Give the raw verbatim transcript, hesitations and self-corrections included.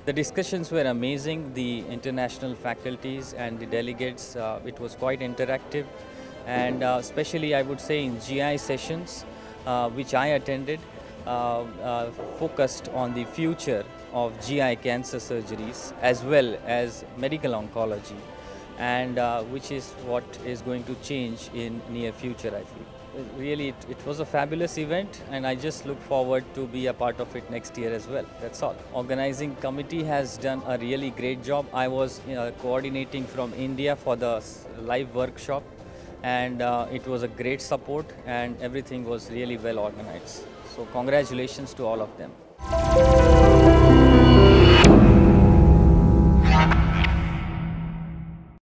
The discussions were amazing. The international faculties and the delegates, uh, it was quite interactive. And uh, especially I would say in G I sessions, uh, which I attended, uh, uh, focused on the future of G I cancer surgeries as well as medical oncology, and uh, which is what is going to change in near future, I feel. Really, it, it was a fabulous event, and I just look forward to be a part of it next year as well. That's all. Organizing committee has done a really great job. I was you know, coordinating from India for the live workshop, and uh, it was a great support, and everything was really well organized. So congratulations to all of them.